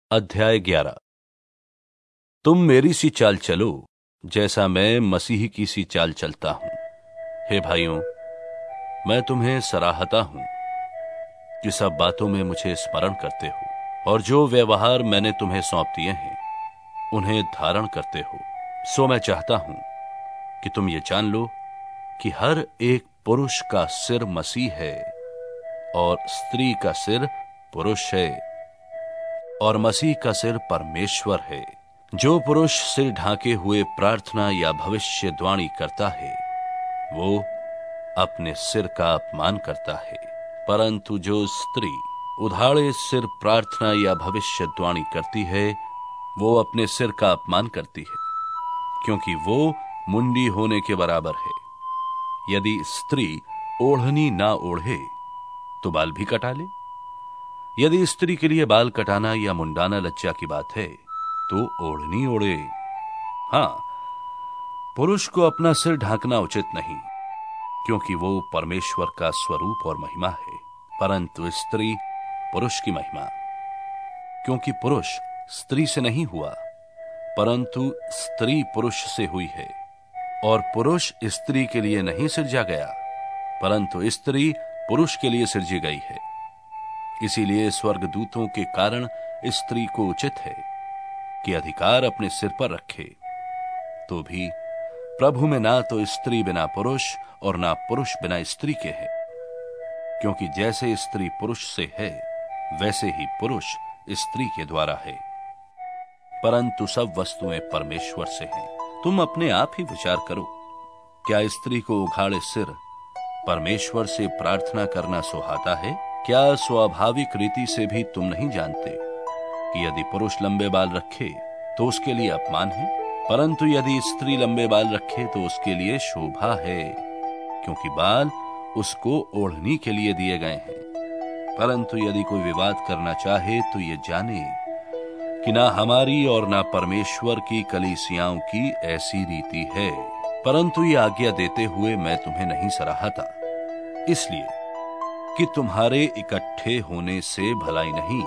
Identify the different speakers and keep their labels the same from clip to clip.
Speaker 1: अध्याय 11। तुम मेरी सी चाल चलो जैसा मैं मसीह की सी चाल चलता हूं। हे भाइयों, मैं तुम्हें सराहता हूं कि सब बातों में मुझे स्मरण करते हो और जो व्यवहार मैंने तुम्हें सौंप दिए हैं उन्हें धारण करते हो। सो मैं चाहता हूं कि तुम ये जान लो कि हर एक पुरुष का सिर मसीह है और स्त्री का सिर पुरुष है और मसीह का सिर परमेश्वर है। जो पुरुष सिर ढांके हुए प्रार्थना या भविष्यद्वाणी करता है वो अपने सिर का अपमान करता है, परंतु जो स्त्री उधाड़े सिर प्रार्थना या भविष्यद्वाणी करती है वो अपने सिर का अपमान करती है, क्योंकि वो मुंडी होने के बराबर है। यदि स्त्री ओढ़नी ना ओढ़े तो बाल भी कटा ले। यदि स्त्री के लिए बाल कटाना या मुंडाना लज्जा की बात है तो ओढ़नी ओढ़े। हां, पुरुष को अपना सिर ढांकना उचित नहीं, क्योंकि वो परमेश्वर का स्वरूप और महिमा है, परंतु स्त्री पुरुष की महिमा। क्योंकि पुरुष स्त्री से नहीं हुआ, परंतु स्त्री पुरुष से हुई है, और पुरुष स्त्री के लिए नहीं सिरजा गया, परंतु स्त्री पुरुष के लिए सिरजी गई है। इसीलिए स्वर्गदूतों के कारण स्त्री को उचित है कि अधिकार अपने सिर पर रखे। तो भी प्रभु में ना तो स्त्री बिना पुरुष और ना पुरुष बिना स्त्री के है, क्योंकि जैसे स्त्री पुरुष से है वैसे ही पुरुष स्त्री के द्वारा है, परंतु सब वस्तुएं परमेश्वर से हैं। तुम अपने आप ही विचार करो, क्या स्त्री को उघाड़े सिर परमेश्वर से प्रार्थना करना सुहाता है? क्या स्वाभाविक रीति से भी तुम नहीं जानते कि यदि पुरुष लंबे बाल रखे तो उसके लिए अपमान है, परंतु यदि स्त्री लंबे बाल रखे तो उसके लिए शोभा है, क्योंकि बाल उसको ओढ़नी के लिए दिए गए हैं। परंतु यदि कोई विवाद करना चाहे तो ये जाने कि ना हमारी और ना परमेश्वर की कलीसियाओं की ऐसी रीति है। परंतु ये आज्ञा देते हुए मैं तुम्हें नहीं सराहता, इसलिए कि तुम्हारे इकट्ठे होने से भलाई नहीं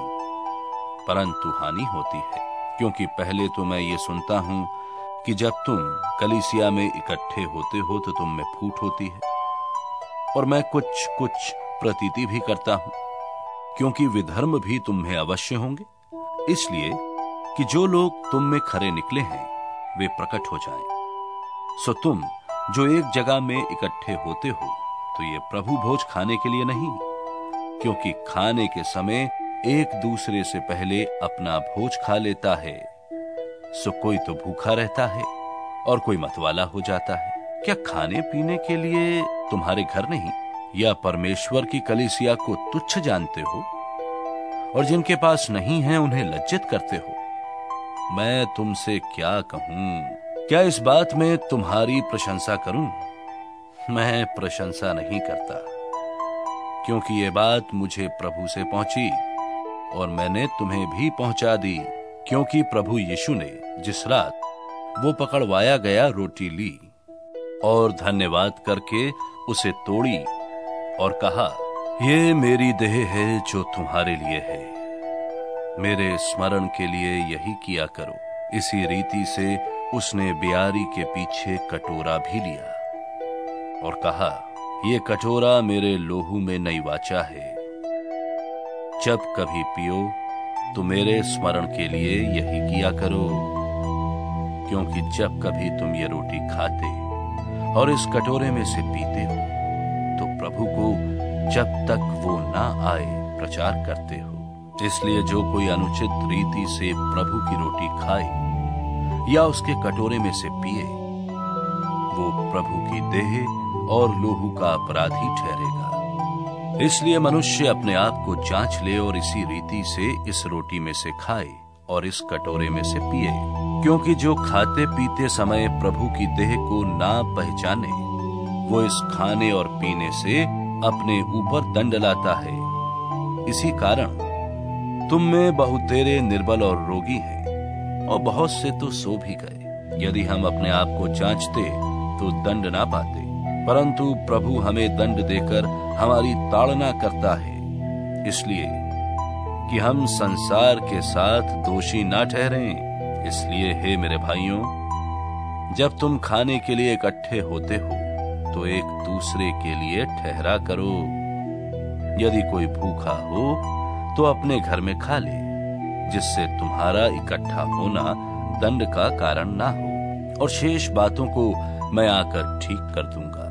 Speaker 1: परंतु हानि होती है। क्योंकि पहले तो मैं ये सुनता हूं कि जब तुम कलीसिया में इकट्ठे होते हो तो तुम में फूट होती है, और मैं कुछ कुछ प्रतीति भी करता हूं, क्योंकि विधर्म भी तुम में अवश्य होंगे, इसलिए कि जो लोग तुम में खरे निकले हैं वे प्रकट हो जाएं। सो तुम जो एक जगह में इकट्ठे होते हो तो ये प्रभु भोज खाने के लिए नहीं, क्योंकि खाने के समय एक दूसरे से पहले अपना भोज खा लेता है। सो कोई तो भूखा रहता है और कोई मतवाला हो जाता है। क्या खाने पीने के लिए तुम्हारे घर नहीं या परमेश्वर की कलीसिया को तुच्छ जानते हो, और जिनके पास नहीं है उन्हें लज्जित करते हो? मैं तुमसे क्या कहूं? क्या इस बात में तुम्हारी प्रशंसा करूं? मैं प्रशंसा नहीं करता, क्योंकि ये बात मुझे प्रभु से पहुंची और मैंने तुम्हें भी पहुंचा दी। क्योंकि प्रभु यीशु ने जिस रात वो पकड़वाया गया रोटी ली और धन्यवाद करके उसे तोड़ी और कहा, ये मेरी देह है जो तुम्हारे लिए है, मेरे स्मरण के लिए यही किया करो। इसी रीति से उसने बियारी के पीछे कटोरा भी लिया और कहा, ये कटोरा मेरे लोहू में नई वाचा है। जब कभी पियो तो मेरे स्मरण के लिए यही किया करो। क्योंकि जब कभी तुम ये रोटी खाते और इस कटोरे में से पीते हो तो प्रभु को जब तक वो ना आए प्रचार करते हो। इसलिए जो कोई अनुचित रीति से प्रभु की रोटी खाए या उसके कटोरे में से पिए वो प्रभु की देह और लोहू का अपराधी ठहरेगा। इसलिए मनुष्य अपने आप को जांच ले और इसी रीति से इस रोटी में से खाए और इस कटोरे में से पिए। क्योंकि जो खाते पीते समय प्रभु की देह को ना पहचाने वो इस खाने और पीने से अपने ऊपर दंड लाता है। इसी कारण तुम में बहुतेरे निर्बल और रोगी हैं और बहुत से तो सो भी गए। यदि हम अपने आप को जांचते तो दंड ना पाते, परंतु प्रभु हमें दंड देकर हमारी ताड़ना करता है, इसलिए कि हम संसार के साथ दोषी ना ठहरें। इसलिए हे मेरे भाइयों, जब तुम खाने के लिए इकट्ठे होते हो तो एक दूसरे के लिए ठहरा करो। यदि कोई भूखा हो तो अपने घर में खा ले, जिससे तुम्हारा इकट्ठा होना दंड का कारण ना हो, और शेष बातों को मैं आकर ठीक कर दूंगा।